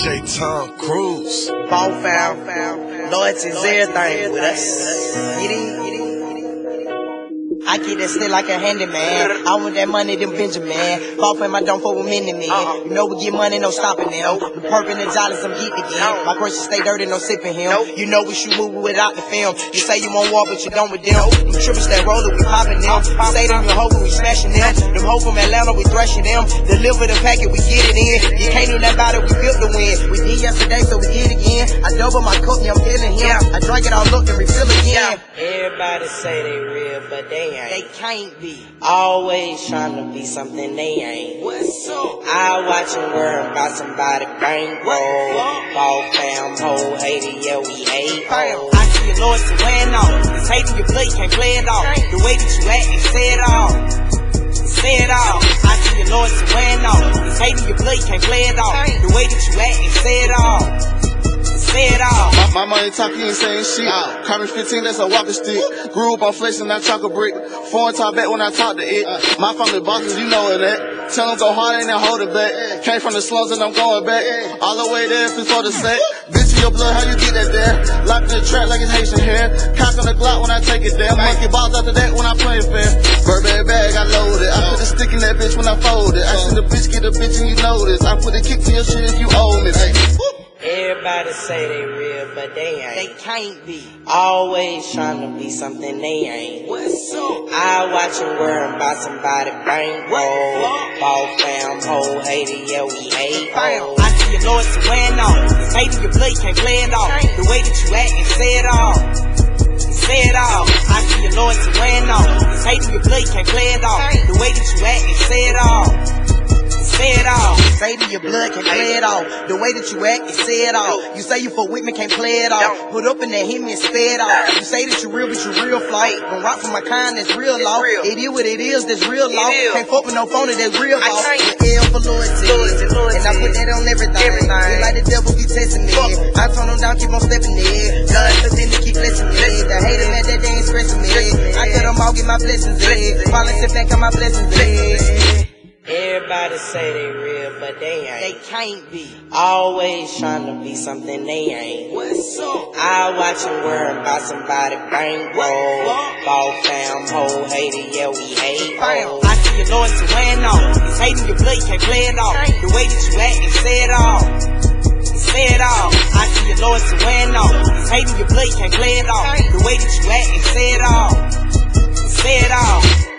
DJ Tom Cruise. Ball found. Loyalty is everything with us. Get in. I keep that still like a handyman. I want that money, them Benjamin. Ball fam, I don't fuck with many men. You know we get money, no stopping them. The purple and the jolly, some geek again. My groceries stay dirty, no sipping him. You know we shoot movie without the film. You say you won't walk, but you don't with them. Them trippers that rollin', we popping them. You say them, your hoe, we smashing them. Them hoes from Atlanta, we thrashing them. Deliver the packet, we get it in. You can't do nothing about it, we built to win. We did yesterday, so we did again. I double my cup, yeah, I'm feeling him. I drink it all up and refill again. Everybody say they real, but they ain't. They can't be. Always tryna be something they ain't. What's up? I watch and worry about somebody bankroll. Ball fam, hoe, hater, yeah, we hate. I see your Lord to win on. This hating your play, can't play it off. The way that you act, and say it all. Say it all. I see your Lord to win on. This hating your play, can't play it off. The way that you act, and say it all. Say it all. My money talking, ain't saying shit. Carbon 15, that's a walking stick. Grew up on flesh and I chocolate brick. Foreign talk back when I talk to it. My family bosses, you know it that. Tell them go hard and then hold it back. Came from the slums and I'm going back. All the way there before the set. Bitch in your blood, how you get that there? Locked in the trap like it's Haitian hair. Cock on the Glock when I take it there. Monkey balls after that when I play fair. Burberry bag, I load it. I put a stick in that bitch when I fold it. I seen the bitch get a bitch and you know this. I put a kick to your shit if you owe me. Everybody say they real, but they ain't. They can't be. Always tryna be something they ain't. What's up? I watch and worry about somebody bankroll. Ball fam, hoe, hater, yeah, we hate. I see your Lord to win on. This hating your play, can't play it off. The way that you act, and say it all. Say it all. I see your Lord to win on. This hating your play, can't play it off. The way that you act, and say it all. Say it all. Say to your blood, can't play it off. The way that you act, you say it all. You say you fuck with me, can't play it off. Put up in that hit me and spare it off. You say that you real, but you real flaw. Gon' rock for my kind, that's real law. It is what it is, that's real law. Can't fuck with no phony, that's real law. L for loyalty. And I put that on everything. Feel like the devil be testing me. I turn them down, keep on stepping in. God, but then they keep blessing me. The hater mad that they ain't stressing me. I cut them all, get my blessings in. Falling, sit back on my blessings in. Everybody say they real, but they ain't. They can't be. Always tryna be something they ain't. What's up? I watch and worry about somebody bankroll. Ball fam, hoe, hater, yeah, we hate. I see your Lord to win on. This hating your play, can't play it off. The way that you act, and say it all. Say it all. I see your Lord to win on. This hating your play, can't play it off. The way that you act, and say it all. Say it all.